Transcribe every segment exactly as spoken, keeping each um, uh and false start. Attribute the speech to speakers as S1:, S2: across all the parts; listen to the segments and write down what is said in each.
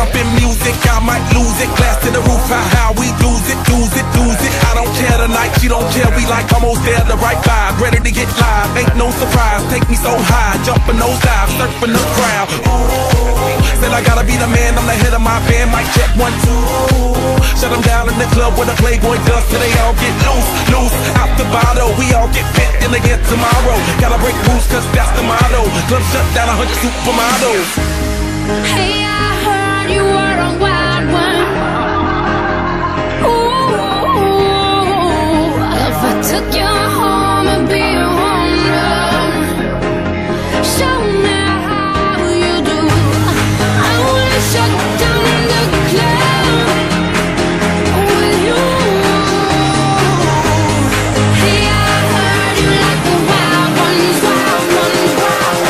S1: bumping music, I might lose it. Glass to the roof, how, how we lose it, lose it, lose it. I don't care tonight, she don't care, we like almost there, the right vibe. Ready to get live, ain't no surprise. Take me so high, jumping those dives, surfing the crowd. Ooh, said I gotta be the man, I'm the head of my band. Mic check one, two. Shut them down in the club where the Playboy does, till they all get loose, loose. Out the bottle, we all get fit in again tomorrow. Gotta break rules, cause that's the motto. Club shut down, a hundred supermodels.
S2: Hey, I heard you were a wild one. Ooh, if I took you home and be a home run, show me how you do. I wanna shut down the club with you. Hey, I heard you like the wild ones, wild ones, wild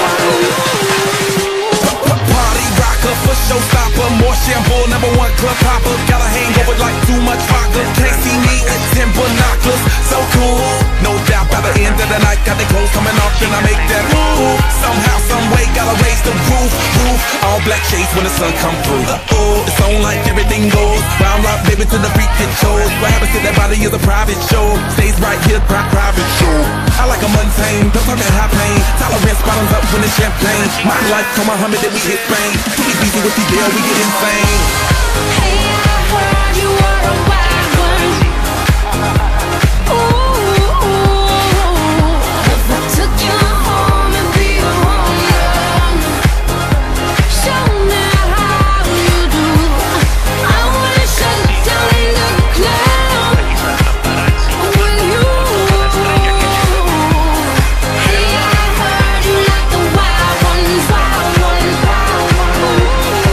S2: ones.
S1: Party rocker, for showstopper, more shampoo, number one club hopper. Got a hangover like too much vodka. Can't see me at ten binoculars, so cool. No doubt by the end of the night, got the clothes coming off and I make that move. Somehow, some way, gotta raise the roof, roof. All black shades when the sun come through. Uh-oh, it's on like everything goes. Round rock, baby, to the freak it shows. What happens to that body is a private show. Stays right here, pri private show. I like a mundane, don't talk that high pain. Tolerance bottoms up when it's champagne. My life, come Muhammad, then we hit Spain. Too easy with the deal, we get insane.
S2: Hey, I heard you were a wild one. Ooh, if I took you home and be a home run, show me how you do. I wanna shut down the club with you. Hey, I heard you like the wild ones, wild ones, wild ones.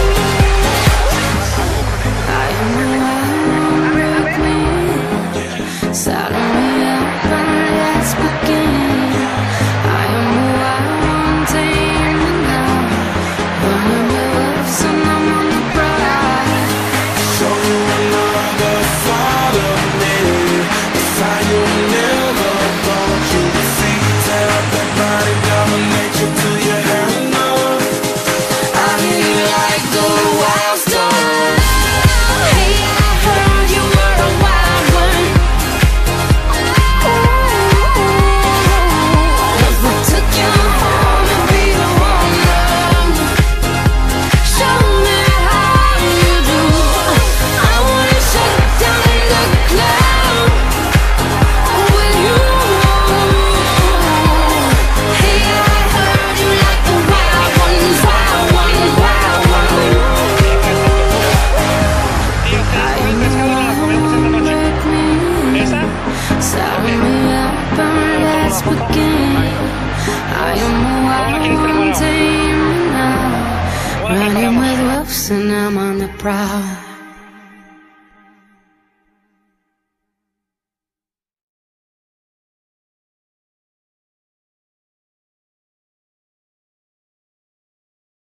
S2: I am the wild queen, saddle me up and let's begin. I am the wild tame now, running with wolves and I'm on the prowl.
S1: So you never follow me. It's how you never want you to see. Tell that body, dominate you till you have enough. I hear you like the wild stuff.
S2: Hey, I heard you were a wild one. Ooh, if I took you home and be a home run, show me how you do. I wanna shut down the club with you. Hey, I heard you like the wild ones, wild ones, wild ones. Saddle me up and let's begin. I am a wild tame now, running with wolves and I'm on the prowl.